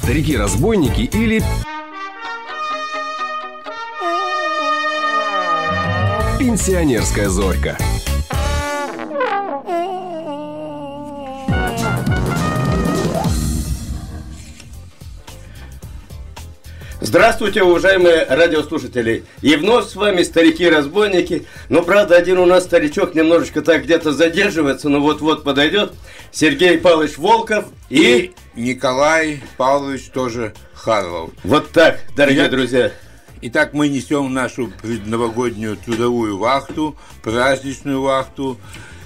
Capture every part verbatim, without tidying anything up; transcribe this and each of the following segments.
Старики-разбойники или пенсионерская зорька. Здравствуйте, уважаемые радиослушатели! И вновь с вами старики-разбойники. Но, правда, один у нас старичок немножечко так где-то задерживается, но вот-вот подойдет. Сергей Павлович Волков и... и Николай Павлович тоже Харлов. Вот так, дорогие Итак, друзья. Итак, мы несем нашу предновогоднюю трудовую вахту, праздничную вахту.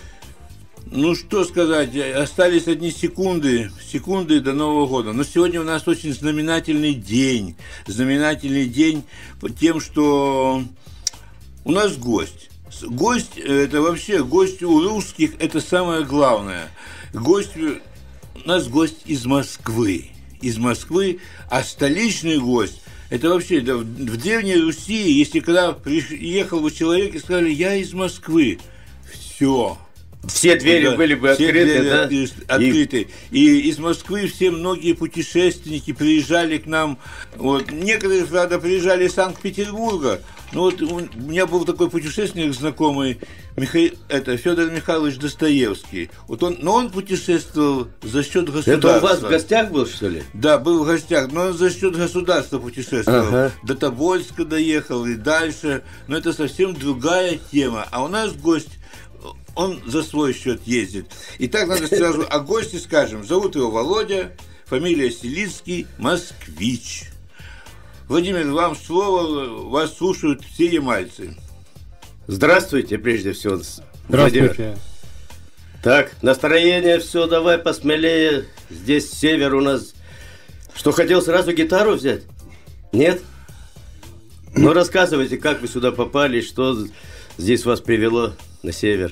Ну, что сказать, остались одни секунды, секунды до Нового года. Но сегодня у нас очень знаменательный день. Знаменательный день тем, что у нас гость. Гость, это вообще, гость у русских, это самое главное. Гость, у нас гость из Москвы. Из Москвы, а столичный гость, это вообще, да, в Древней Руси, если когда приехал бы человек и сказали, я из Москвы, все. Все двери да, были бы все открыты, двери да? Открыты. И... и из Москвы все многие путешественники приезжали к нам. Вот. Некоторые, правда, приезжали из Санкт-Петербурга. Ну вот у меня был такой путешественник знакомый, Михаил, это Федор Михайлович Достоевский. Вот он, но он путешествовал за счет государства. Это у вас в гостях был, что ли? Да, был в гостях, но он за счет государства путешествовал. Ага. До Тобольска доехал и дальше. Но это совсем другая тема. А у нас гость. Он за свой счет ездит. Итак, надо сразу о госте скажем. Зовут его Володя, фамилия Селицкий, москвич. Владимир, вам слово, вас слушают все ямальцы. Здравствуйте, прежде всего, Владимир. Здравствуйте. Так, настроение, все, давай посмелее. Здесь север у нас. Что, хотел сразу гитару взять? Нет? Ну, рассказывайте, как вы сюда попали, что здесь вас привело на север.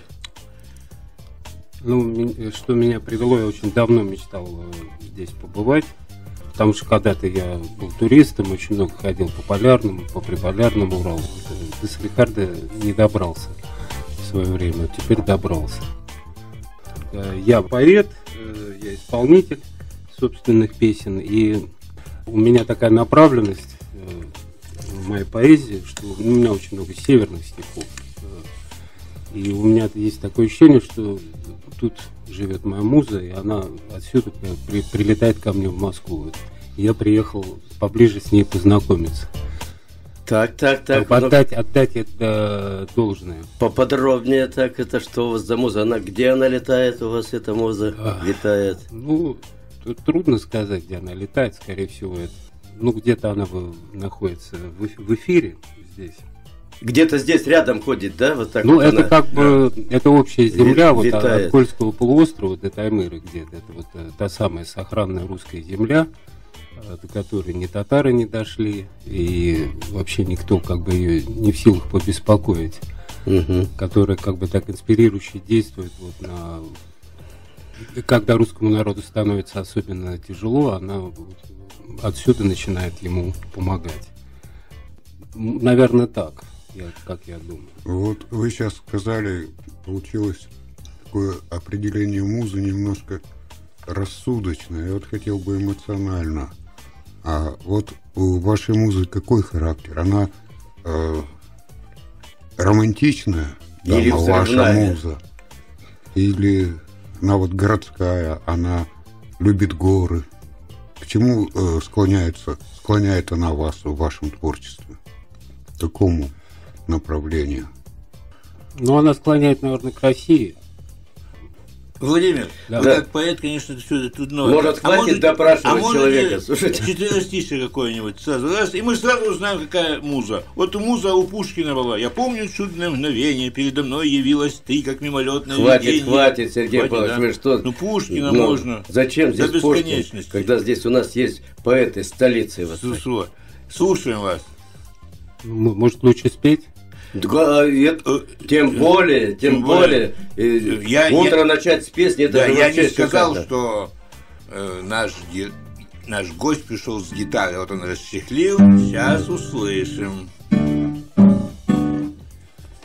Ну, что меня привело, я очень давно мечтал здесь побывать, потому что когда-то я был туристом, очень много ходил по Полярному, по Приполярному Уралу. До Салихарда не добрался в свое время, теперь добрался. Я поэт, я исполнитель собственных песен, и у меня такая направленность в моей поэзии, что у меня очень много северных стихов. И у меня есть такое ощущение, что тут живет моя муза, и она отсюда при, прилетает ко мне в Москву. И я приехал поближе с ней познакомиться. Так, так, так. Отдать, ну, отдать это должное. Поподробнее так, это что у вас за муза? Она, где она летает у вас, эта муза а, летает? Ну, тут трудно сказать, где она летает, скорее всего. Это, ну, где-то она находится в, в эфире здесь. Где-то здесь рядом ходит, да? Вот так ну, вот это она, как бы, да, это общая земля, вот витает. От Кольского полуострова до Таймыры где-то. Это вот та самая сохранная русская земля, до которой ни татары не дошли, и вообще никто как бы ее не в силах побеспокоить, угу. Которая как бы так инспирирующе действует вот на... Когда русскому народу становится особенно тяжело, она вот отсюда начинает ему помогать. Наверное, так. Я, как я думаю. Вот вы сейчас сказали, получилось такое определение музы немножко рассудочное. Я вот хотел бы эмоционально. А вот у вашей музы какой характер? Она э, романтичная, или дама, ваша муза? Или она вот городская, она любит горы? К чему э, склоняется, склоняет она вас в вашем творчестве? К какому направлению? Ну, она склоняет, наверное, к России. Владимир, да. Вы как поэт, конечно, все трудно. Может, хватит а может, допрашивать а человека, слушайте. Четверостишие какое-нибудь сразу раз, и мы сразу узнаем, какая муза. Вот муза у Пушкина была. Я помню чудное мгновение, передо мной явилась ты, как мимолетное хватит, видение. Хватит, Сергей хватит, Павлович, да? Вы что? Ну, Пушкина ну, можно. Зачем здесь до Пушкин, когда здесь у нас есть поэты столицы? Сусу. Слушаем вас. Может, лучше спеть? Да, это, тем более, тем, тем более, более. Я, утро я, начать с песни, это да, я не сказал, шикарно. Что э, наш, наш гость пришел с гитарой, вот он расчехлил, сейчас услышим.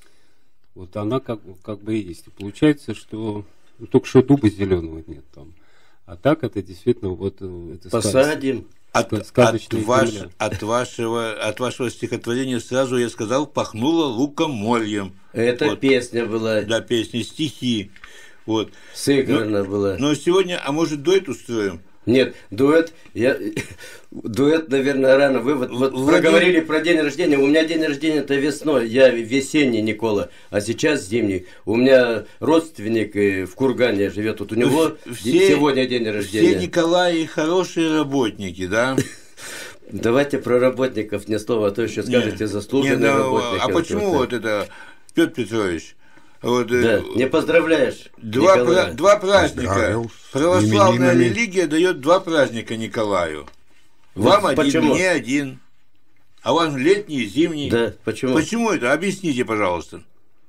Вот она как, как бы и есть. И получается, что ну, только что дуба зеленого нет там. А так это действительно вот это посадим. От, от, ваш, от, вашего, от вашего стихотворения сразу я сказал, пахнуло лукоморьем. Это вот. Песня была. Да, песня, стихи. Вот. Сыграна но, была. Но сегодня, а может, дуэт устроим? Нет, дуэт, я, дуэт, наверное, рано. Вы вот, вот Владимир... проговорили про день рождения. У меня день рождения-то весной, я весенний Никола, а сейчас зимний. У меня родственник в Кургане живет, вот у него все, сегодня день рождения. Все Николаи хорошие работники, да? Давайте про работников не слово, а то еще скажете заслуженные работники. А почему вот это, Петр Петрович? Вот, да, не поздравляешь. Два, пра- два праздника. Православная религия дает два праздника Николаю. Вам вот один, почему? Мне один. А вам летний и зимний. Да, почему? Почему это? Объясните, пожалуйста.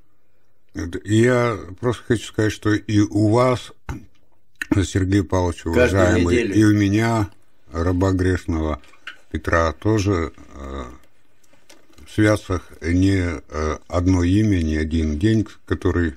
Я просто хочу сказать, что и у вас, Сергей Павлович, уважаемый, и у меня, раба грешного Петра, тоже в святцах не одно имя, не один день, который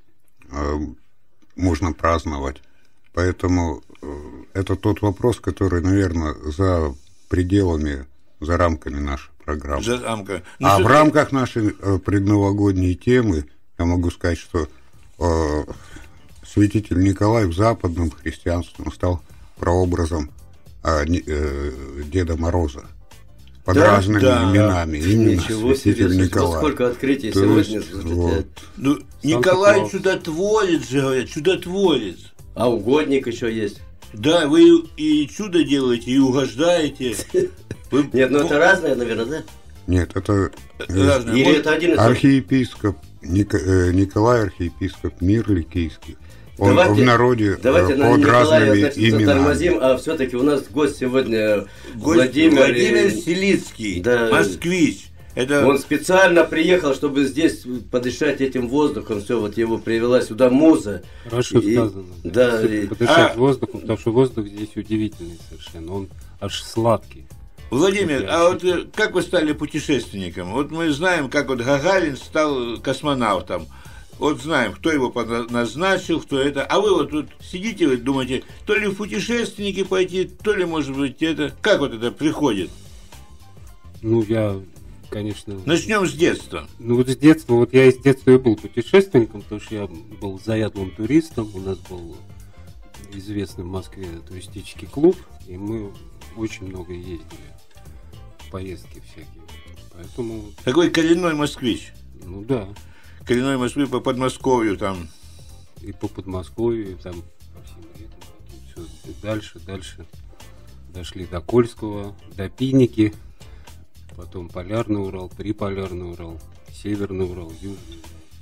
можно праздновать. Поэтому это тот вопрос, который, наверное, за пределами, за рамками нашей программы. За рамка. Ну, а в рамках нашей предновогодней темы я могу сказать, что э, святитель Николай в западном христианстве стал прообразом э, э, Деда Мороза. Под да, разными да, именами. Да. Именно Ничего святитель себе, Николай. Сколько открытий То сегодня. есть, вот. Ну, Николай чудотворец же, говорят, чудотворец. А угодник еще есть. Да, вы и чудо делаете, и угождаете. Вы... Нет, ну это разное, наверное, да? Нет, это разное. Или это один из архиепископ Николай, архиепископ Мирлий Киевский. Он давайте, в народе давайте под разными значит, именами. Затормозим, а все-таки у нас гость сегодня гость Владимир, Владимир Селицкий, да, москвич. Это... Он специально приехал, чтобы здесь подышать этим воздухом. Все, вот его привела сюда муза. Хорошо и, сказано. Да, и... Подышать а... воздухом, потому что воздух здесь удивительный совершенно. Он аж сладкий. Владимир, вот а вот как вы стали путешественником? Вот мы знаем, как вот Гагарин стал космонавтом. Вот знаем, кто его назначил, кто это. А вы вот тут сидите, вы думаете, то ли в путешественники пойти, то ли, может быть, это... Как вот это приходит? Ну, я, конечно... Начнем с детства. Ну, вот с детства, вот я из детства и был путешественником, потому что я был заядлым туристом. У нас был известный в Москве туристический клуб, и мы очень много ездили в поездки всякие. Поэтому... Такой коренной москвич. Ну, да. Коренной Москвы по Подмосковью там. И по Подмосковью, и там по всем этим, потом все дальше, дальше. Дошли до Кольского, до Пиники, потом Полярный Урал, Приполярный Урал, Северный Урал, Южный.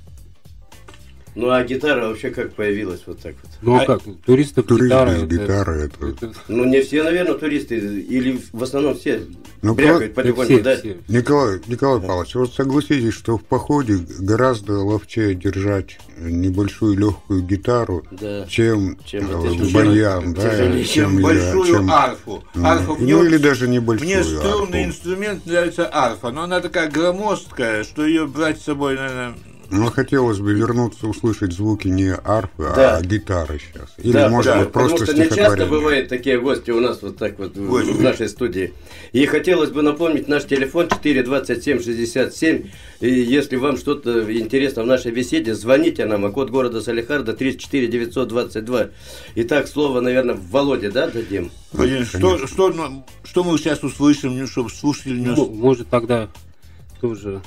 Ну а гитара вообще как появилась вот так вот? Ну а, а как? Туристов Туризм гитара, это, гитара это... это... Ну не все, наверное, туристы, или в основном все ну, брякают потихоньку, да? Все. Николай, Николай Павлович, вот согласитесь, что в походе гораздо ловчее держать небольшую легкую гитару, да. чем, чем э, баян, да, чем, чем большую чем... арфу. арфу. Ну мне, или даже небольшую Мне струнный арфу. Инструмент нравится арфа, но она такая громоздкая, что ее брать с собой, наверное... Ну, хотелось бы вернуться, услышать звуки не арфы, да. а гитары сейчас. Или, да, может да, быть, просто потому что не стихотворение. часто бывают такие гости у нас вот так вот в, в нашей студии. И хотелось бы напомнить наш телефон четыре двадцать семь шестьдесят семь. И если вам что-то интересно в нашей беседе, звоните нам, а код города Салехарда тридцать четыре девятьсот двадцать два. Итак, слово, наверное, Володе, да, дадим? Блин, что, что, что мы сейчас услышим, чтобы слушатели не... Ну, может, тогда тоже...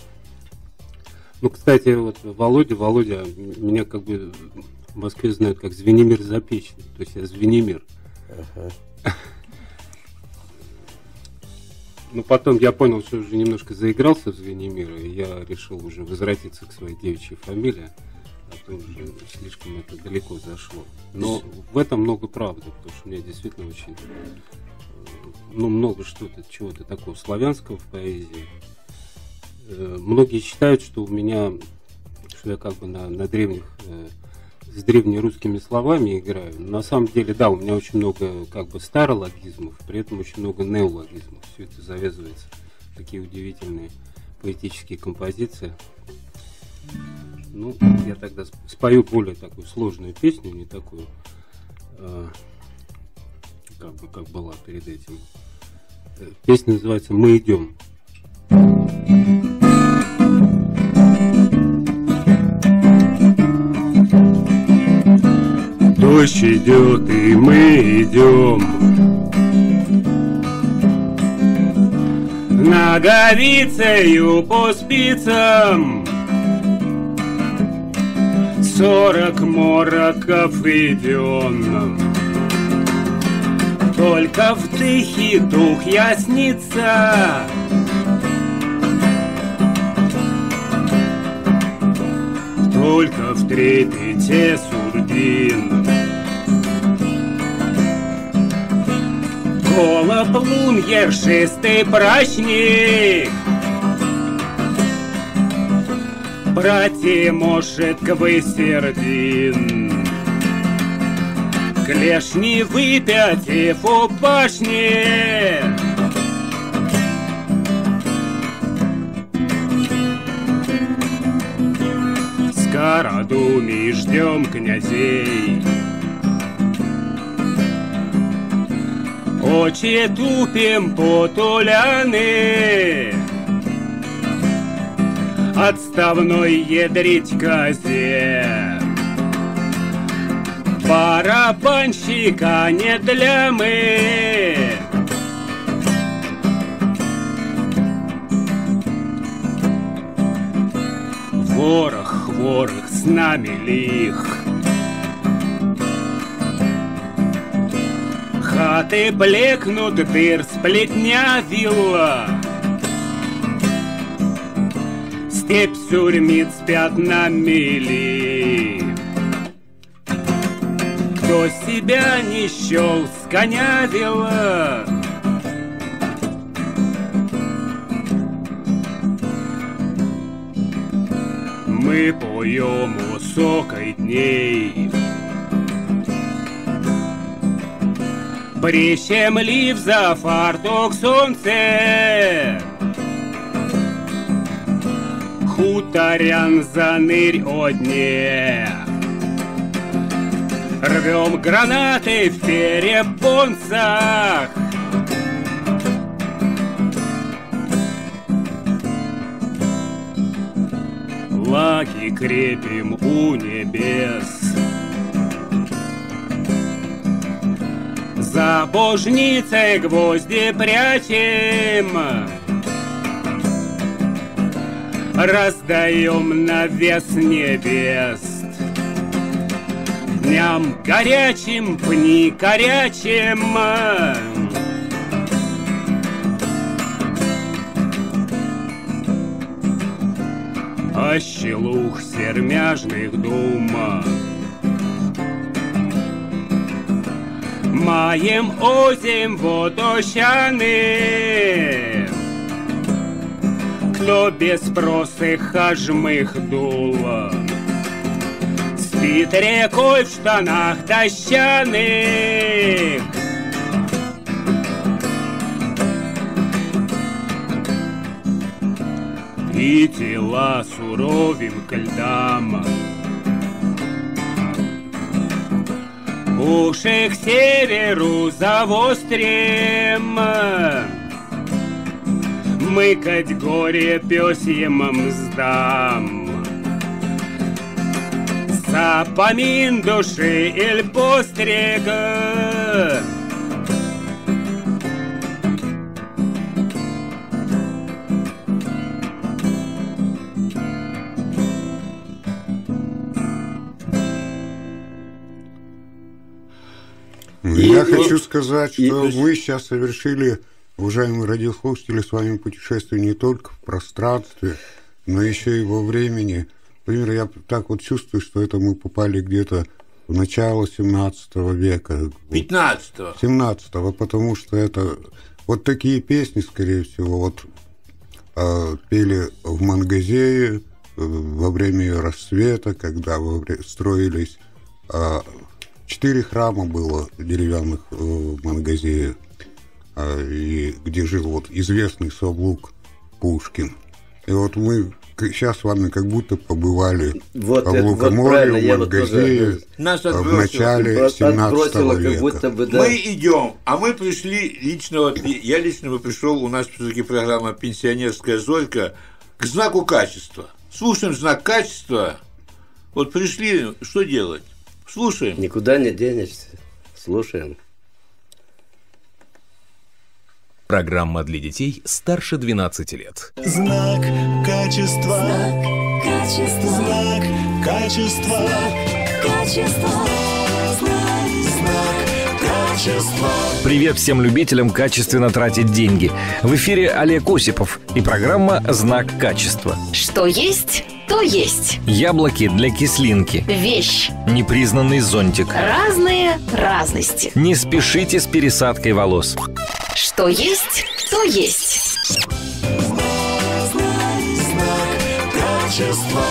Ну, кстати, вот Володя, Володя, меня как бы в Москве знают как Звенимир Запечный, то есть я Звенимир. Ага. Ну, потом я понял, что уже немножко заигрался в Звенимира, и я решил уже возвратиться к своей девичьей фамилии, а то уже слишком это далеко зашло. Но в этом много правды, потому что у меня действительно очень, ну, много что-то, чего-то такого славянского в поэзии. Многие считают, что у меня, что я как бы на, на древних, э, с древнерусскими словами играю. Но на самом деле, да, у меня очень много как бы старологизмов, при этом очень много неологизмов. Все это завязывается в такие удивительные поэтические композиции. Ну, я тогда спою более такую сложную песню, не такую, э, как бы, как была перед этим. Песня называется «Мы идем». Дождь идет, и мы идем. Ноговицею по спицам сорок мороков идем. Только в тихий дух яснится, только в трепете сурдин. Голуб лун ершистый прачник, братья, может, квысердин. Клешни выпятив у башни, с Карадуми ждем князей. Очи тупим по туляны, отставной ядрить козе. Барабанщика не для мы. Ворох, ворох, с нами лих. Хаты блекнут, дыр сплетня вилла. Степь сурьмит с пятнами ли. Кто себя не счел, сконявила. Мы поем у сокой дней, прищемлив за фартук солнце. Хуторян занырь о дне. Рвем гранаты в перепонцах. Лаги крепим у небес. За божницей гвозди прячем. Раздаем на вес небес. Дням горячим, пни горячим. Ощелух сермяжных дум. Маем озим водощаны. Кто без спросы хажмых дул, спит рекой в штанах дощаных. И тела суровим к льдам. Уши к северу завострим. Мыкать горе пёсьим мздам. За помин души иль пострега. Я хочу сказать, что мы сейчас совершили, уважаемые радиослушатели, с вами путешествие не только в пространстве, но еще и во времени. Например, я так вот чувствую, что это мы попали где-то в начало семнадцатого века. пятнадцатого. семнадцатого, потому что это вот такие песни, скорее всего, вот э, пели в Мангазее э, во время ее рассвета, когда во вре- строились э, четыре храма было деревянных э, в Мангазее, э, и где жил вот известный Савлук Пушкин. И вот мы сейчас с вами как будто побывали Вот в это, вот Лукоморье, правильно, в я вот Мангазее тоже- Нас в отбросило. начале От- семнадцатого отбросило, как века. будто бы, да. Мы идем, а мы пришли лично, вот я лично бы пришел, у нас все-таки программа «Пенсионерская зорька», к знаку качества. Слушаем знак качества. Вот пришли, что делать? Слушаем. Никуда не денешься. Слушаем. Программа для детей старше двенадцати лет. Знак качества. Знак качества. Знак качества. Знак качества. Знак, Знак качества. Привет всем любителям качественно тратить деньги. В эфире Олег Осипов и программа «Знак качества». Что есть, то есть. Яблоки для кислинки. Вещь. Непризнанный зонтик. Разные разности. Не спешите с пересадкой волос. Что есть, то есть. Качества.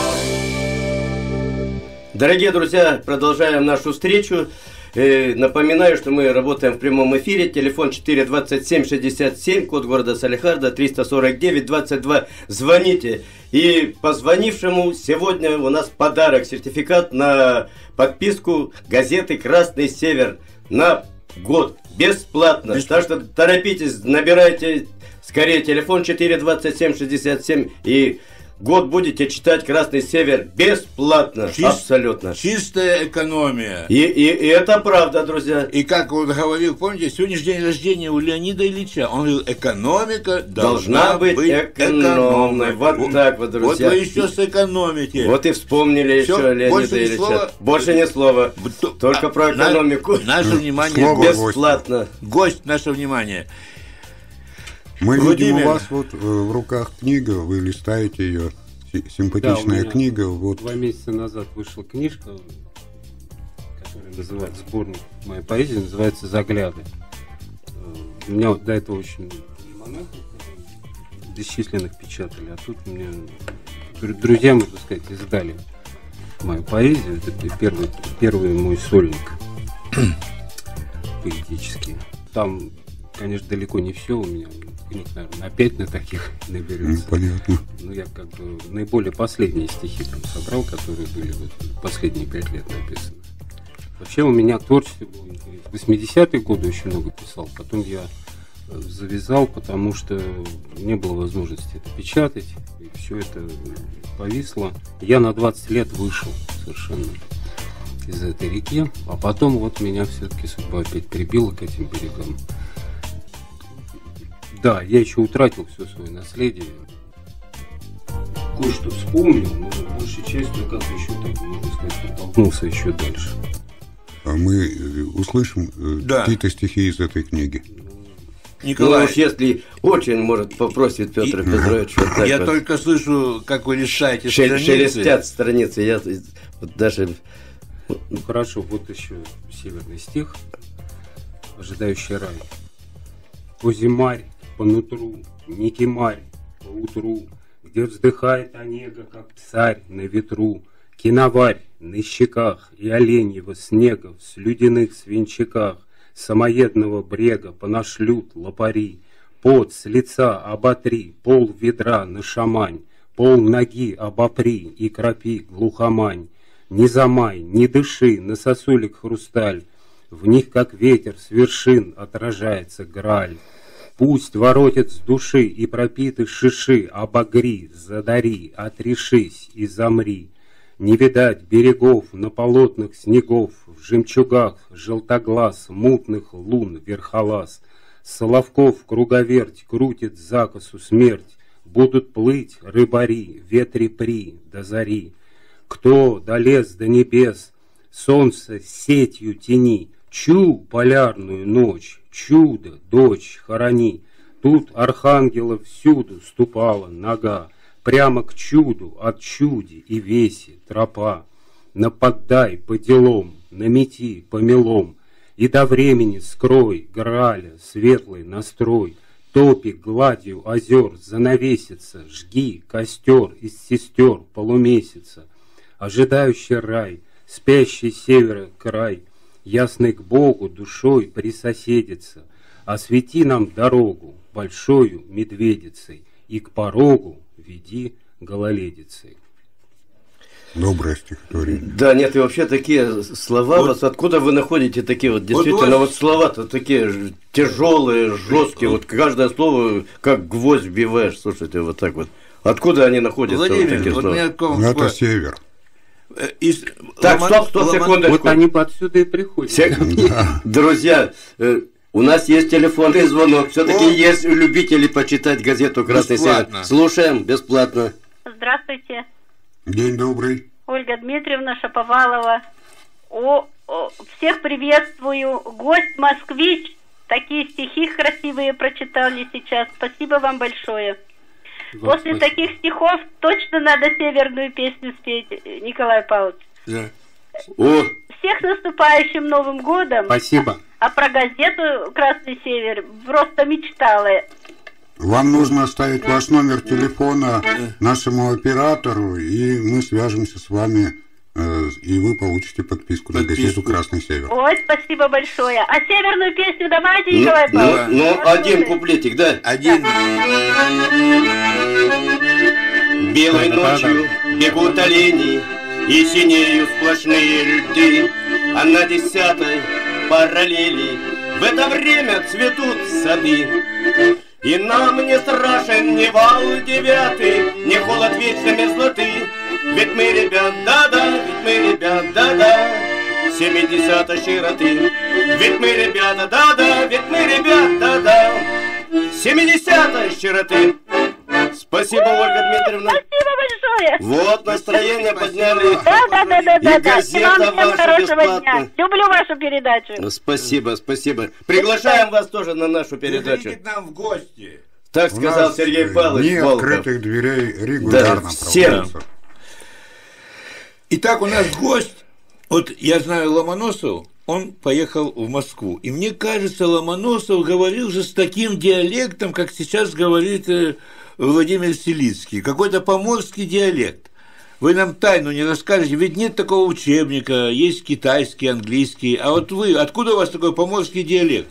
Дорогие друзья, продолжаем нашу встречу. Э, напоминаю, что мы работаем в прямом эфире. Телефон четыре двадцать семь шестьдесят семь, код города Салехарда, триста сорок девять двадцать два. Звоните. И позвонившему сегодня у нас подарок. Сертификат на подписку газеты «Красный Север» на год. Бесплатно. Так что торопитесь, набирайте скорее телефон четыре двадцать семь шестьдесят семь и год будете читать «Красный Север» бесплатно. Чис- Абсолютно. Чистая экономия. И, и, и это правда, друзья. И как он говорил, помните, сегодня же день рождения у Леонида Ильича. Он говорил, экономика должна, Должна быть экономной. Вот так вот, друзья. Вот вы еще сэкономите. Вот и вспомнили Всё, еще Леонида больше ни Ильича. слова? Больше ни слова. То- Только а, про на- экономику. Наше внимание. Слово Гость, Бесплатно. гость, наше внимание. Мы видим, Владимир. у вас вот э, в руках книга, вы листаете ее. Си- Да, у Симпатичная меня книга. Вот. Два месяца назад вышла книжка, которая называется «Сборник моей поэзии», называется «Загляды». Э, У меня вот до этого очень много бесчисленных печатали, а тут мне дру- друзья, можно сказать, издали мою поэзию. Это первый, первый мой сольник поэтический. Там, конечно, далеко не все у меня. Книг, наверное, на пять на таких Ну, наберется. понятно. Ну, я как бы наиболее последние стихи там собрал, которые были вот последние пять лет написаны. Вообще у меня творчество было интересно. В восьмидесятые годы очень много писал, потом я э, завязал, потому что не было возможности это печатать, и все это повисло. Я на двадцать лет вышел совершенно из этой реки, а потом вот меня все-таки судьба опять прибила к этим берегам. Да, я еще утратил все свое наследие. Кое-что вспомнил, но большей частью как еще так, можно сказать, протолкнулся еще дальше. А мы э, услышим э, Да. какие-то стихи из этой книги. Ну Николай, уж если очень, может, попросит Петр И- Петрович вот так я вот. только слышу, как вы листаете Шел- страницы. Шелестят страницы. Я вот даже... Ну хорошо, вот еще северный стих, ожидающий рай. По зимарь, по нутру, не кемарь, по утру, где вздыхает онега, как царь на ветру, киноварь на щеках и оленьего снега в слюдяных свинчаках самоедного брега понашлют лопари, пот с лица оботри, пол ведра на шамань, пол ноги обопри и кропи глухомань. Не замай, не дыши на сосулек хрусталь, в них, как ветер с вершин, отражается граль. Пусть воротит с души и пропиты шиши, обогри, задари, отрешись и замри. Не видать берегов на полотнах снегов, в жемчугах желтоглаз мутных лун верхолаз. Соловков круговерть крутит закосу смерть, будут плыть рыбари, ветре при до зари. Кто долез до небес, солнце сетью тени, чу полярную ночь, чудо, дочь, хорони. Тут архангела всюду ступала нога, прямо к чуду от чуди и веси тропа. Наподай по делам, намети по мелом, и до времени скрой граля светлый настрой. Топи гладью озер занавесится, жги костер из сестер полумесяца. Ожидающий рай, спящий севера край, ясный к Богу душой присоседится. Освети нам дорогу большою медведицей, и к порогу веди гололедицей. Доброе стихотворение. Да, нет, и вообще такие слова, вот, вот откуда вы находите такие вот, действительно, вот, вот слова-то такие тяжелые, жесткие, вот каждое слово как гвоздь вбиваешь, слушайте, вот так вот. Откуда они находятся? Владимир, вот такие вот слова? таком... Ну, это север. Из... Так, Ломан... стоп, стоп, Ломан... секундочку. Вот они отсюда и приходят. Все... Да. Друзья, у нас есть телефонный звонок. Все-таки О! есть любители почитать газету «Красный север». Слушаем, бесплатно. Здравствуйте. День добрый. Ольга Дмитриевна Шаповалова. О, о, всех приветствую. Гость москвич. Такие стихи красивые прочитали сейчас. Спасибо вам большое. Вот После спасибо. Таких стихов точно надо северную песню спеть, Николай Павлович. Да. О. Всех с наступающим Новым годом. Спасибо. А, а про газету «Красный север» просто мечтала. Вам нужно оставить ваш номер телефона нашему оператору, и мы свяжемся с вами, э, и вы получите подписку, подписку на газету «Красный север». Ой, спасибо большое. А северную песню давайте, Николай ну, Павлович. Ну, ну один куплетик, да? Один. Белой ночью бегут олени, и синеют сплошные льды, а на десятой параллели в это время цветут сады. И нам не страшен ни вал девятый, ни холод вечной мерзлоты. Ведь мы, ребят, да-да, ведь мы, ребят, да-да, семидесятой широты. Ведь мы, ребята, да-да, ведь мы, ребят, да-да, семидесятой широты. Спасибо, Ольга Дмитриевна. Спасибо большое. Вот, настроение подняли. Да-да-да-да. И газета ваша бесплатная. Люблю вашу передачу. Спасибо, спасибо. Приглашаем вас тоже на нашу передачу. Приходите к нам в гости. Так сказал Сергей Павлович Дни Волков. открытых дверей регулярно да, всем. Итак, у нас гость. Вот я знаю Ломоносов, он поехал в Москву. И мне кажется, Ломоносов говорил же с таким диалектом, как сейчас говорит Владимир Селицкий. Какой-то поморский диалект. Вы нам тайну не расскажете, ведь нет такого учебника, есть китайский, английский. А вот вы, откуда у вас такой поморский диалект?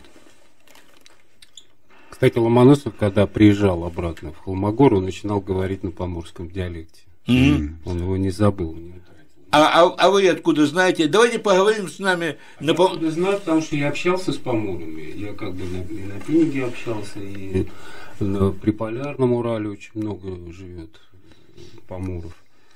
Кстати, Ломоносов, когда приезжал обратно в Холмогору, он начинал говорить на поморском диалекте. Mm-hmm. Он его не забыл. А, а, а вы откуда знаете? Давайте поговорим с нами. На... Я откуда знаю, потому что я общался с поморами. Я как бы на, и на Пиниге общался, и на Приполярном Урале очень много живет поморов.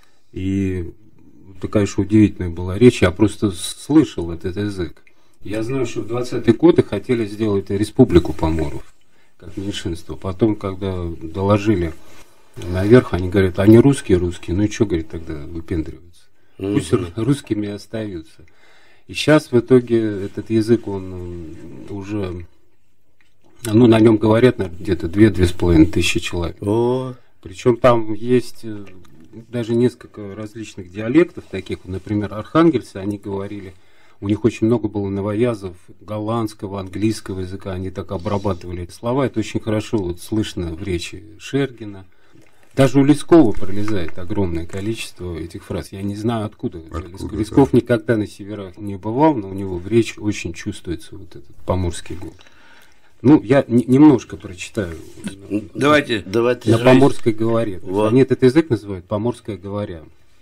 И это, конечно, удивительная была речь. Я просто слышал этот язык. Я знаю, что в двадцатые годы хотели сделать республику поморов как меньшинство. Потом, когда доложили наверх, они говорят, они русские, русские. Ну и что, говорит, тогда выпендриваются? Пусть mm-hmm. русскими остаются. И сейчас в итоге этот язык, он уже, ну, на нем говорят, наверное, где-то две-две с половиной тысячи человек. Oh. Причем там есть даже несколько различных диалектов таких. Например, архангельцы, они говорили, у них очень много было новоязов голландского, английского языка, они так обрабатывали эти слова. Это очень хорошо вот слышно в речи Шергина. Даже у Лескова пролезает огромное количество этих фраз. Я не знаю, откуда. откуда Лесков да. никогда на северах не бывал, но у него в речи очень чувствуется вот этот поморский говор. Ну, я н- немножко прочитаю. Давайте. давайте на поморской говоре. Вот. Они этот язык называют поморская говоря.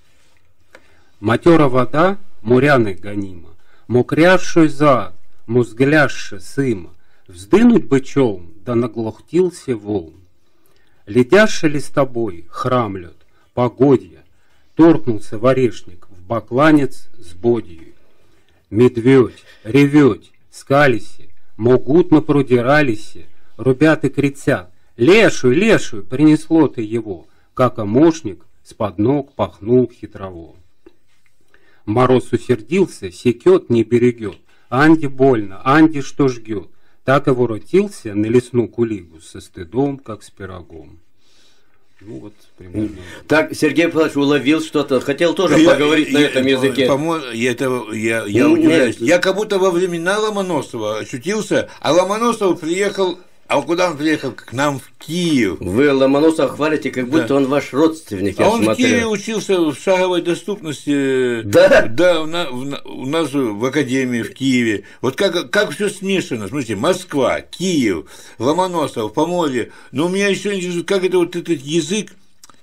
Матера вода, моряны гонима, мокряшой зад, мозгляше сыма, вздынуть бы челм, да наглохтился волн. Ледяше ли с тобой, храмлет, погодья, торкнулся в орешник, в бакланец с бодью. Медведь, ревет, скалися, могутно продиралися, рубят и кричат, лешую, лешую, принесло ты его, как омошник с-под ног пахнул хитрово. Мороз усердился, секет, не берегет, Анде больно, Анде что жгет. Так и воротился на лесную кулигу со стыдом, как с пирогом. Ну вот, примерно. Так, Сергей Павлович уловил что-то, хотел тоже я, поговорить я, на этом я, языке. По-моему, я, это, я, я ну, удивляюсь. Нет. Я как будто во времена Ломоносова ощутился, а Ломоносов приехал, а куда он приехал? К нам в Киев. Вы Ломоносова хвалите, как будто да. он ваш родственник, а я он смотрю. в Киеве учился в шаговой доступности. Да? Да, у, у нас в академии в Киеве. Вот как, как все смешано. Смотрите, Москва, Киев, Ломоносов, Поморье. Но у меня еще как это вот этот язык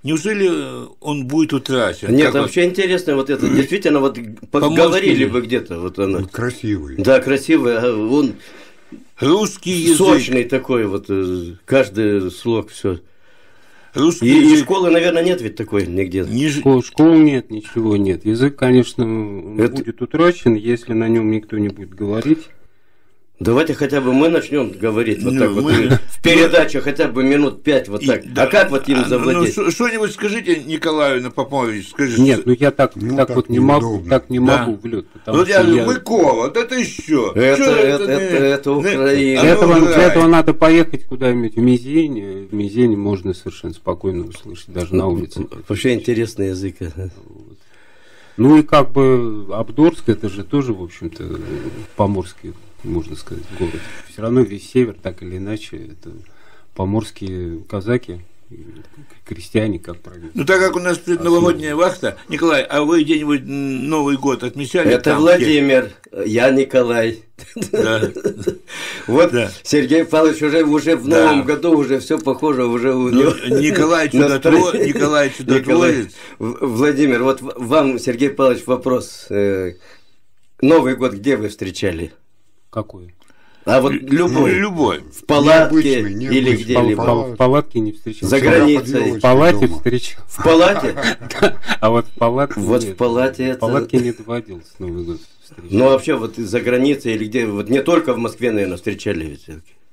неужели он будет утрачен? Нет, Как вообще вот... интересно, вот это, действительно, вот поговорили бы где-то, вот она. Он красивый. Да, красивый, а он русский язык. Сочный такой, вот, каждый слог, все. Русский и, язык... и школы, наверное, нет ведь такой нигде. Не... Школ, школ нет, ничего нет. Язык, конечно, это... будет утрачен, если на нем никто не будет говорить. Давайте хотя бы мы начнем говорить вот ну, так мы... вот в передаче хотя бы минут пять вот так. И, да, а как вот им завладеть? Ну, что-нибудь скажите Николаю Напопович, скажите. Нет, ну я так, ну, так, так вот не могу, так не да. могу в лед. Вот я говорю, Микола, вот это еще. Это, это, это, это, это Украина. Для этого, для этого надо поехать куда-нибудь в Мизень. В Мизень можно совершенно спокойно услышать, даже на улице. Вообще интересный язык. Ну и как бы Абдорск, это же тоже, в общем-то, поморский, можно сказать, город. Все равно весь север, так или иначе, это поморские казаки, крестьяне, как правильно. Ну, так как у нас предновогодняя вахта, Николай, а вы где-нибудь Новый год отмечали? Это там, Владимир, где? Я Николай. Да. Вот да. Сергей Павлович уже, уже в да. Новом году уже все похоже, уже у него. Ну, Николай Чудотворец. Николай Чудотворец. Владимир, вот вам, Сергей Павлович, вопрос. Новый год где вы встречали? Какой? А вот любой. Любой. В палатке необычный, необычный. Или где-либо. В палатке не встречал. За границей. В палате встречал. В палате? А вот в палатке Вот в палате В палатке не доводился Новый год встречать. Ну, вообще, вот за границей или где, вот не только в Москве, наверное, встречали ведь.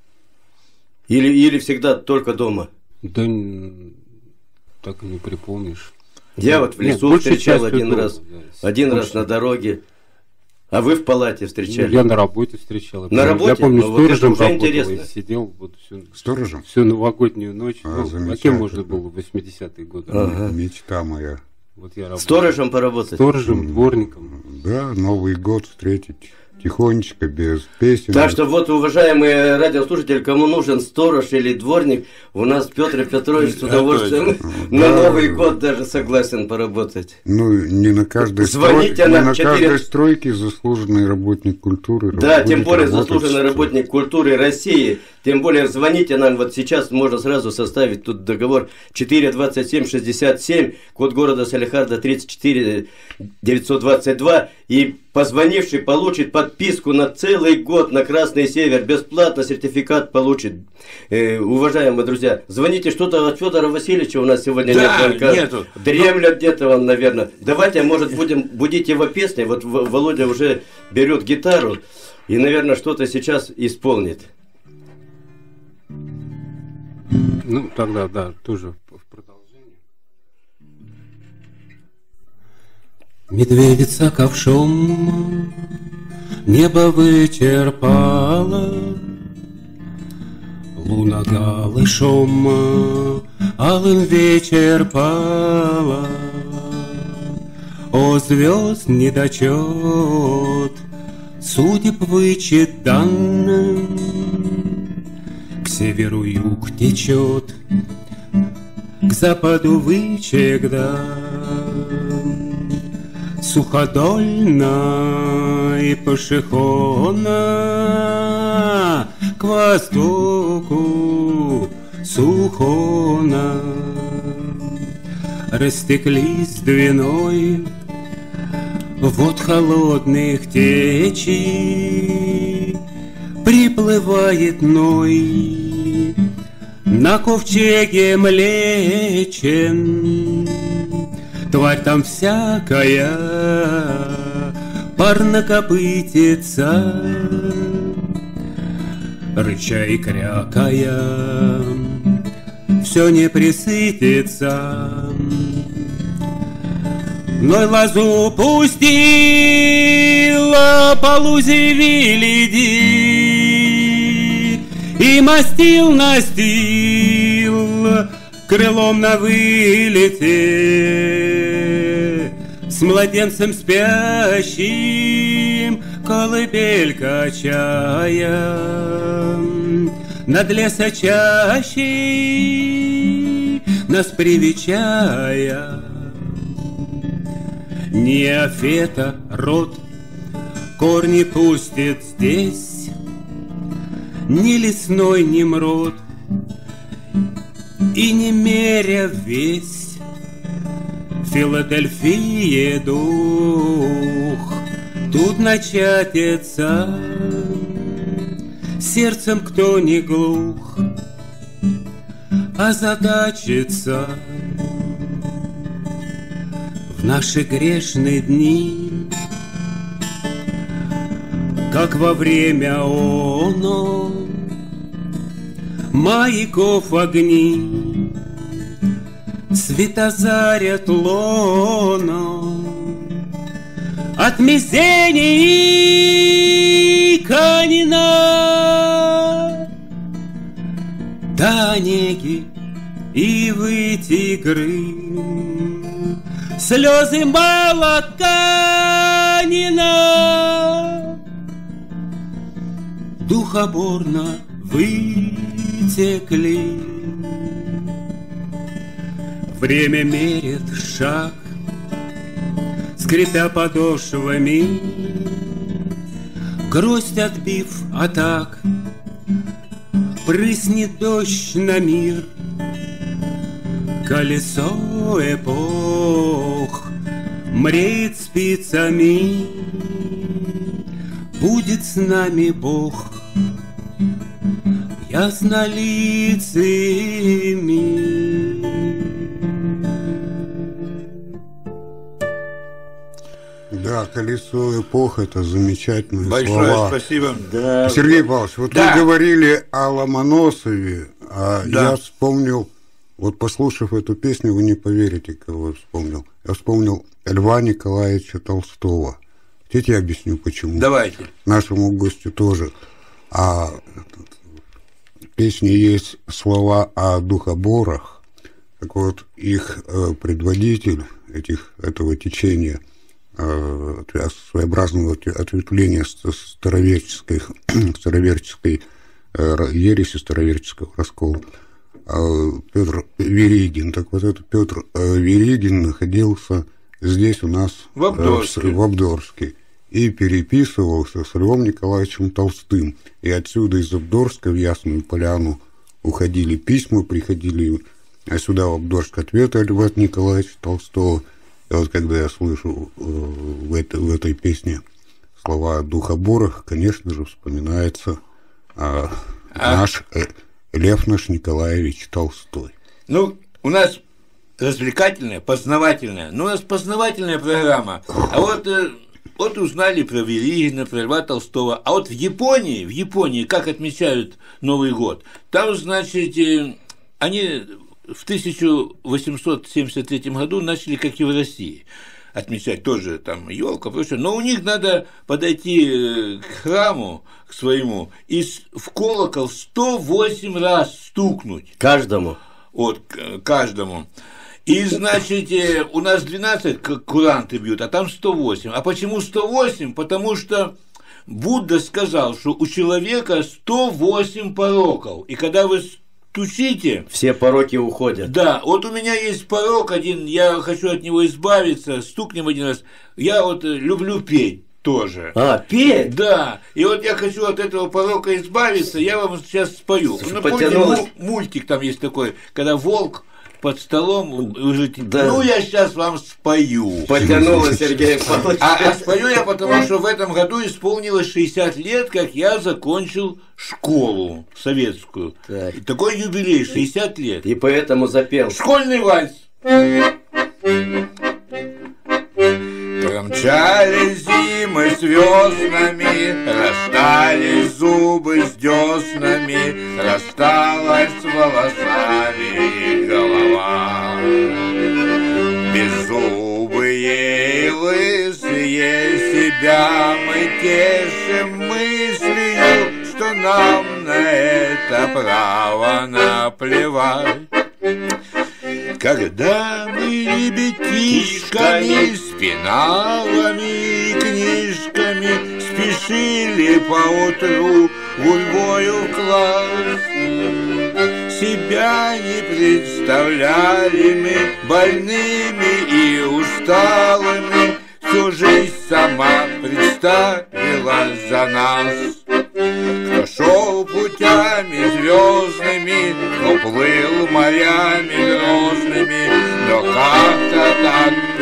Или, или всегда только дома? Да так и не припомнишь. Я вот в лесу Нет, встречал один дома, раз. Да, один больше. раз на дороге. А вы в палате встречали? Ну, я на работе встречал. На работе? Я помню, ну, сторожем вот работал интересно. и сидел вот всю, сторожем? всю новогоднюю ночь. А, ну, а кем можно было в восьмидесятые годы? Ага. Мечта моя. Вот я работал. Сторожем поработать? Сторожем, дворником. Да, Новый год встретить тихонечко, без песен. Так что вот, уважаемые радиослушатели, кому нужен сторож или дворник, у нас Петр Петрович с удовольствием на Новый год даже согласен поработать. Ну, не на каждой стройке, не на каждой стройке заслуженный работник культуры. Да, тем более заслуженный работник культуры России. Тем более звоните нам, вот сейчас можно сразу составить тут договор четыре двадцать семь шестьдесят семь, код города Салехарда тридцать четыре девятьсот двадцать два, и позвонивший получит подписку на целый год на Красный Север, бесплатно сертификат получит. Э, уважаемые друзья, звоните, что-то от Федора Васильевича у нас сегодня да, нет звонка. Нету. Дремлет где-то он, наверное. Давайте, может, будем будить его песней. Вот Володя уже берет гитару и, наверное, что-то сейчас исполнит. Ну, тогда, да, тоже в продолжение. Медведица ковшом небо вычерпала, луна голышом алым вечер пала. О, звезд недочет, судеб вычет данным, к северу юг течет, к западу вычек дан. Суходольно и пошехона, к востоку сухона. Растеклись двиной вод холодных течей, приплывает Ной на ковчеге млечен. Тварь там всякая, парнокопытица, рыча и крякая, все не присытится. Ной лозу пустила по лузе вилиди и мастил настил крылом на вылете. С младенцем спящим колыбель качая, над лесочащей нас привечая. Неофета род корни пустит здесь, ни лесной Немрод, и не меря весь Филадельфии дух тут начатится, сердцем кто не глух озадачится. В наши грешные дни, как во время оно, маяков огни светозарят лоно от мизени Канина до неги ивы тигры, слезы молоканина духоборно вытекли. Время мерит шаг, скрипя подошвами, гроздь отбив атак, прыснет дождь на мир. Колесо эпох мреет спицами, будет с нами Бог яснолицыми. Да, колесо эпох — это замечательные Большое слова. спасибо. Да. Сергей Павлович, вот Да. вы говорили о Ломоносове, а Да. я вспомнил, вот послушав эту песню, вы не поверите, кого я вспомнил. Я вспомнил Льва Николаевича Толстого. Хотите, я объясню, почему? Давайте. Нашему гостю тоже. А в песне есть слова о духоборах. Так вот, их э, предводитель этих, этого течения, э, своеобразного ответвления староверческой, староверческой э, ереси, староверческого раскола, э, Петр Веригин. Так вот, этот Петр э, Веригин находился здесь у нас в Обдорске. Э, в, в Обдорске и переписывался с Львом Николаевичем Толстым. И отсюда из Обдорска в Ясную Поляну уходили письма, приходили а сюда в Обдорск ответы Льва Николаевича Толстого. И вот когда я слышу э, в, это, в этой песне слова о духоборах, конечно же, вспоминается э, а... наш э, Лев наш Николаевич Толстой. Ну, у нас развлекательная, познавательная. Ну, у нас познавательная программа. А вот... Э... Вот узнали про Веригина, про Льва Толстого. А вот в Японии, в Японии, как отмечают Новый год, там, значит, они в тысяча восемьсот семьдесят третьем году начали, как и в России, отмечать тоже там елка, прочее. Но у них надо подойти к храму, к своему, и в колокол сто восемь раз стукнуть. Каждому. Вот, каждому. И, значит, у нас двенадцать куранты бьют, а там сто восемь. А почему сто восемь? Потому что Будда сказал, что у человека сто восемь пороков. И когда вы стучите... Все пороки уходят. Да, вот у меня есть порок один, я хочу от него избавиться, стукнем один раз. Я вот люблю петь тоже. А, петь? Да. И вот я хочу от этого порока избавиться, я вам сейчас спою. Ну, помните, мультик там есть такой, когда волк под столом лежите. Да. Ну, я сейчас вам спою. Потянуло Сергей Павлович. А, а спою я, потому что в этом году исполнилось шестьдесят лет, как я закончил школу советскую. Так. Такой юбилей, шестьдесят лет. И поэтому запел. Школьный вальс. Промчались зимы с веснами, расстались зубы с деснами, рассталась с волосами голова. Беззубые и лысые себя мы тешим мыслью, что нам на это право наплевать. Когда мы ребятишками, с пеналами и книжками спешили поутру гурьбою в класс, себя не представляли мы больными и усталыми, всю жизнь сама представила за нас. Кто шел путями звездными, кто плыл морями грозными, но как-то так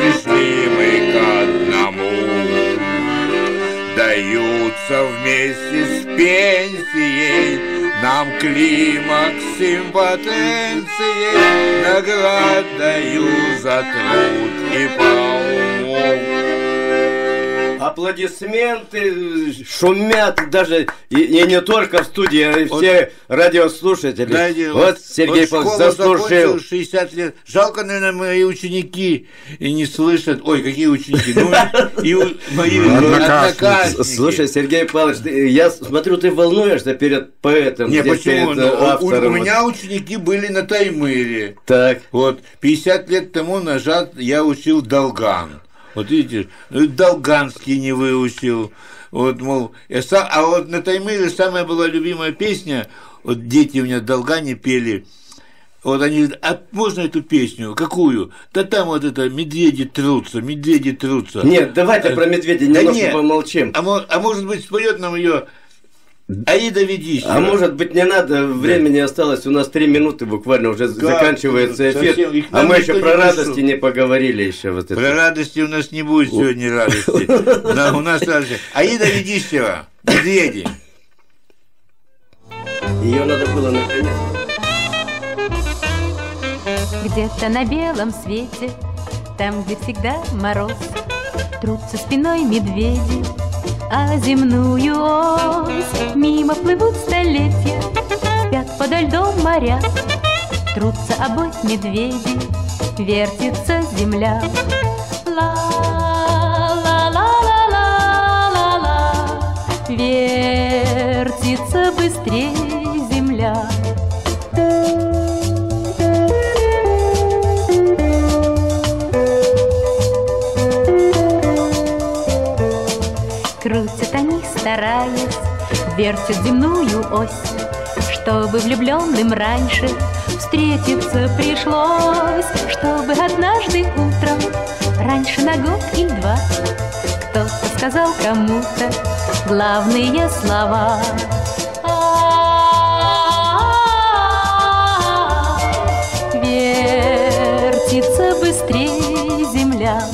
смеются вместе с пенсией, нам климакс импотенцией наград даю за труд и по уму. Аплодисменты шумят даже и, и не только в студии, а и вот, все радиослушатели. Знаете, вот, вот Сергей вот Павлович заслужил. шестьдесят лет. Жалко, наверное, мои ученики и не слышат. Ой, какие ученики? Ну, и мои однокашники. Слушай, Сергей Павлович, я смотрю, ты волнуешься перед поэтом. Не, почему? Перед автором. У меня ученики были на Таймыре. Так. Вот, пятьдесят лет тому назад я учил Долган. Вот видите, Долганский не выучил. Вот, мол, я сам, а вот на Таймыре самая была любимая песня, вот дети у меня в Долгане пели. Вот они говорят, а можно эту песню? Какую? Да там вот это медведи трутся, медведи трутся. Нет, давайте а, про медведей немножко да нет, помолчим. А, а может быть, споет нам ее Аида Ведищева. А может быть, не надо, времени да. осталось, у нас три минуты буквально уже как? заканчивается эфир, совсем, а мы еще про радости не поговорили еще. Вот про это. радости у нас не будет сегодня радости. Да, у нас радости. Аида Ведищева, медведи. Ее надо было наконец. Где-то на белом свете, там, где всегда мороз, трутся спиной медведи, а земную ось мимо плывут столетия, спят подо льдом моря, трутся обось медведи, вертится земля. Ла-ла-ла-ла-ла-ла, вертится быстрее земля. Крутят они, стараясь, вертят земную ось, чтобы влюбленным раньше встретиться пришлось, чтобы однажды утром, раньше на год или два, кто-то сказал кому-то главные слова. Вертится быстрее земля.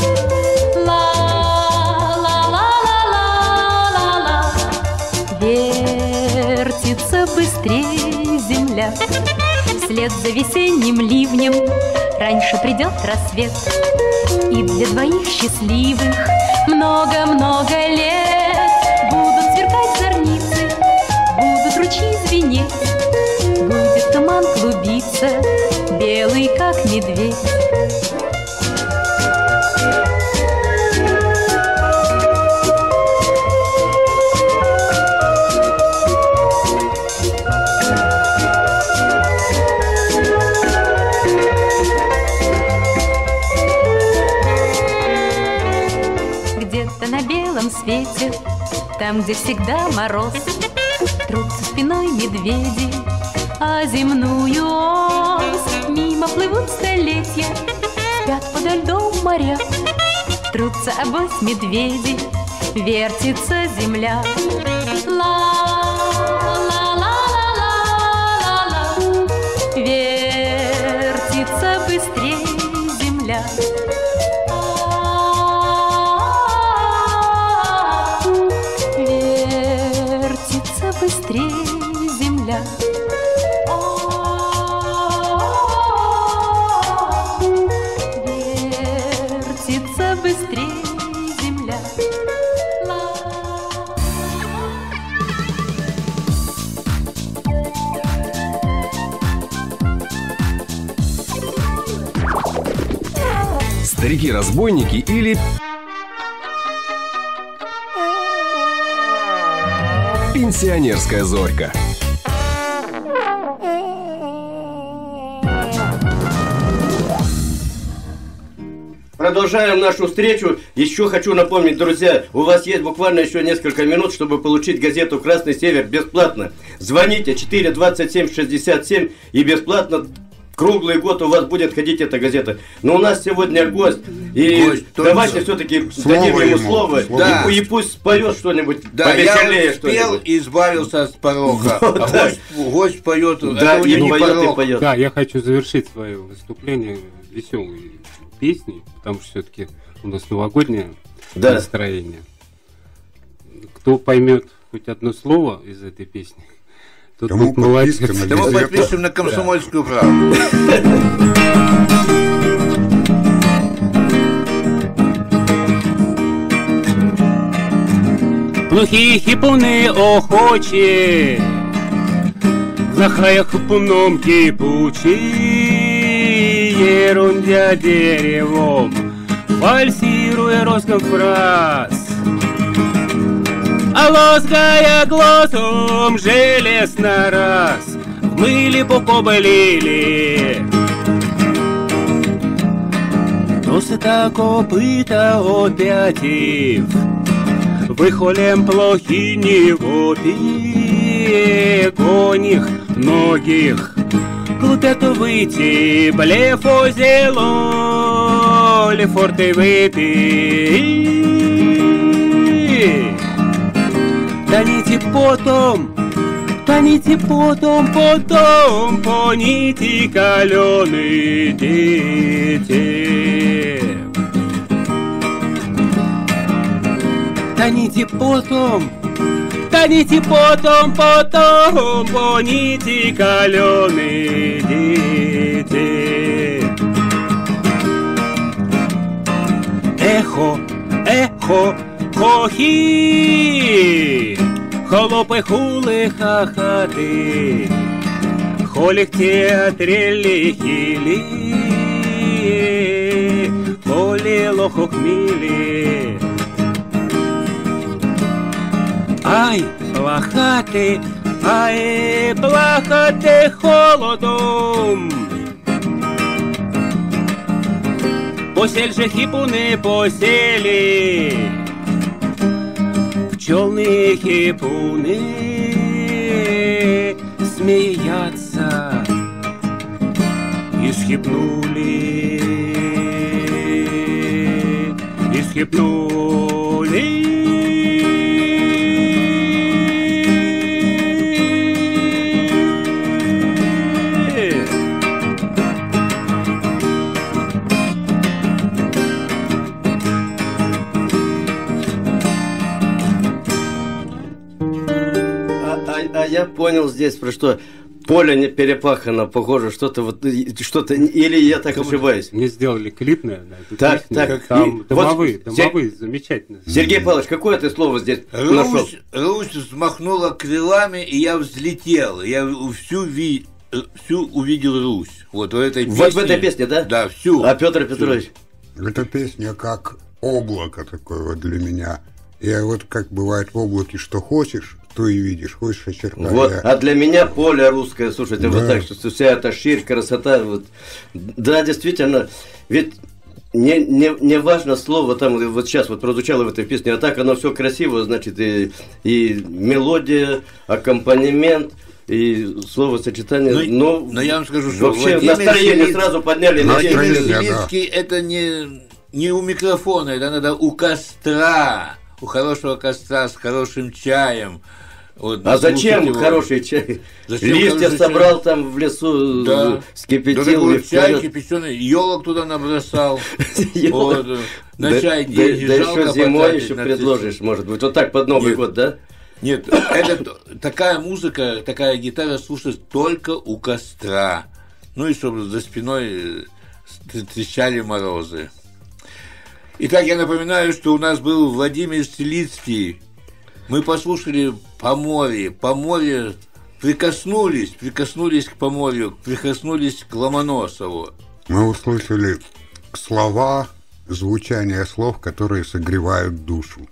Вертится быстрее земля. Вслед за весенним ливнем раньше придет рассвет, и для двоих счастливых много-много лет будут сверкать зорницы, будут ручьи звенеть, будет туман клубиться, белый как медведь. На белом свете, там, где всегда мороз, трутся спиной медведи, а земную ось мимо плывут столетия, спят подо льдом моря, трутся обось медведи, вертится земля. Ла-ла-ла-ла-ла-ла, вертится быстрее земля. Быстрее земля. Вертится быстрее земля. Старики-разбойники или пенсионерская зорька. Продолжаем нашу встречу. Еще хочу напомнить, друзья, у вас есть буквально еще несколько минут, чтобы получить газету «Красный Север» бесплатно. Звоните четыре двадцать семь шестьдесят семь и бесплатно. Круглый год у вас будет ходить эта газета. Но у нас сегодня гость. И гость, давайте все-таки дадим ему, ему слово. Да. И, и пусть споет что-нибудь да, повеселее. Я спел и избавился от порока. А гость, гость поет. Да, и не поет, и поет. Да, я хочу завершить свое выступление веселой песней, потому что все-таки у нас новогоднее да. настроение. кто поймет хоть одно слово из этой песни, тот Тому будет молодец. подписка на Да мы дезертор. подпишем на «Комсомольскую правду». Плохие хипуны охочи, в нахаях хипуном кипучи, ерундя деревом, вальсируя роском фраз. А лоская глазом железно раз, в мыле покобылили. Досыта копыта опятив, выхолем плохи не вопи, коних многих глупят выйти, блефо зело, лефорты выпи. Тоните потом, тоните потом, потом, поните каленые дети. Тоните потом, тоните потом, потом, поните каленые дети. Эхо, эхо, хохи, холопы хулы хахаты, холик театрели хили, коли лохохмили. Ай, плахаты, ай, плахаты холодом. Посель же хипуны посели, пчелные хипуны смеятся и схипнули, и схипнули. А я понял здесь, про что поле не перепахано, похоже, что-то вот, что-то, или я так ошибаюсь. Мне сделали клип на эту Так, песню. так, Там и домовые, вот домовые, замечательно. Сергей Павлович, какое ты слово здесь нашел? Русь, Русь взмахнула крылами, и я взлетел. Я всю, ви, всю увидел Русь. Вот в этой песне. Вот в этой песне, да? Да, всю. А Петр Петрович? Эта песня как облако такое вот для меня. Я вот как бывает в облаке, что хочешь, то и видишь, хочешь очертания. Вот, а для меня поле русское, слушайте, Да. вот так, что вся эта ширь, красота, вот. Да, действительно, ведь не, не, не важно слово, там вот сейчас вот прозвучало в этой песне, а так оно все красиво, значит, и, и мелодия, аккомпанемент, и словосочетание, Но, но, но я вам скажу, что вообще Владимир настроение Селиц- сразу подняли. на Владимир день. Селицкий это не, не у микрофона, это надо у костра, у хорошего костра с хорошим чаем. Вот, А зачем его. хороший чай? Зачем Листья хороший собрал чай? там в лесу, Да. скипятил. Да, такой и чай вперед. кипяченый, елок туда набросал. Ёлок. Вот, на Да- чай да- деньги да жалко еще зимой потратить еще на предложишь, птицу. может быть. Вот так под Новый Нет. год, да? Нет, это, такая музыка, такая гитара слушать только у костра. Ну и чтобы за спиной э, трещали морозы. Итак, я напоминаю, что у нас был Владимир Селицкий. Мы послушали «Поморье». «Поморье» прикоснулись, прикоснулись к Поморью, прикоснулись к Ломоносову. Мы услышали слова, звучание слов, которые согревают душу.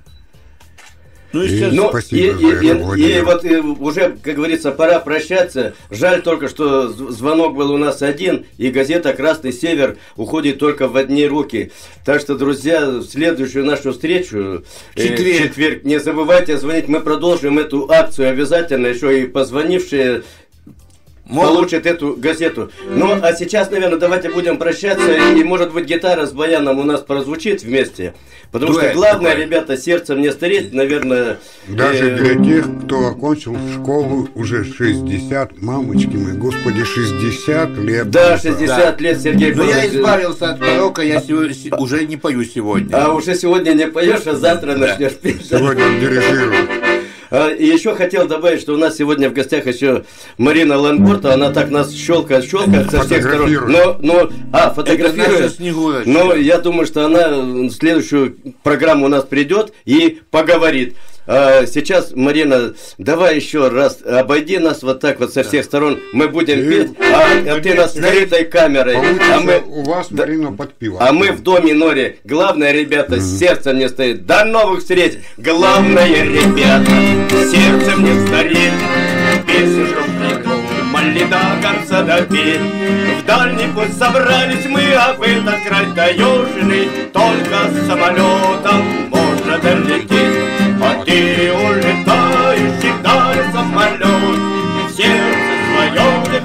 Ну и И- сейчас... Ну, Спасибо и, за и- это, и- Владимир. и вот и уже, как говорится, пора прощаться. Жаль только, что з- звонок был у нас один, и газета «Красный север» уходит только в одни руки. Так что, друзья, в следующую нашу встречу, э, Четверг. в четверг, не забывайте звонить, мы продолжим эту акцию обязательно, еще и позвонившие получит эту газету. Ну, а сейчас, наверное, давайте будем прощаться. И, может быть, гитара с баяном у нас прозвучит вместе. Потому Дуэт, что главное, давай. Ребята, сердцем не стареть, наверное... Даже э... для тех, кто окончил школу уже шестьдесят, мамочки мои, господи, шестьдесят лет. Да, шестьдесят да. лет, Сергей. Но я избавился от порока, я сегодня, уже не пою сегодня. А уже сегодня не поешь, а завтра да. начнешь петь. Сегодня дирижирую. И еще хотел добавить, что у нас сегодня в гостях еще Марина Ланборта, она так нас щелкает, щелкает со всех сторон. Но, но, а, фотографирует. Но я думаю, что она в следующую программу у нас придет и поговорит. А сейчас, Марина, давай еще раз обойди нас вот так вот со всех сторон. Мы будем и петь, а, а ты нас скрытой камерой. А мы, у вас, Марина, под пиво. А мы в доме Норе. Главное, ребята, mm-hmm. сердце не стоит. До новых встреч. Главное, ребята, сердце не стареть. Песню думали до конца допеть. В дальний путь собрались мы, а в этот край таежный только с самолетом можно долететь. А ты улетающий вдаль самолет, сердце свое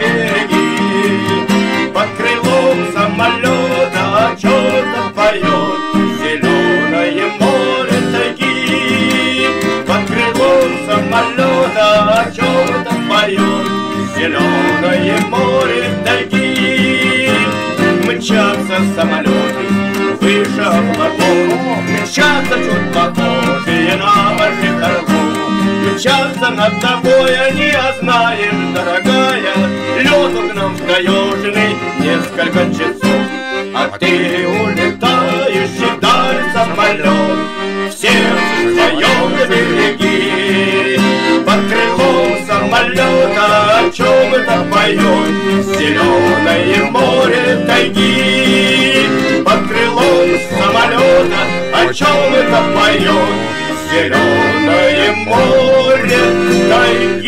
береги. Под крылом самолета о чем-то поет зеленое море тайги. Под крылом самолета о чем-то поет зеленое море тайги. Мчатся самолеты выше облаков, мчатся чуть похожие на больших орлов. Мчатся над тобой они, а знаешь, дорогая, лету к нам в таежный несколько часов. А ты улетаешь вдаль самолет, в сердце своем береги. Под крылом самолета о чем это поет зеленое море тайги. Под крылом самолета о чем это поет зеленое море тайги.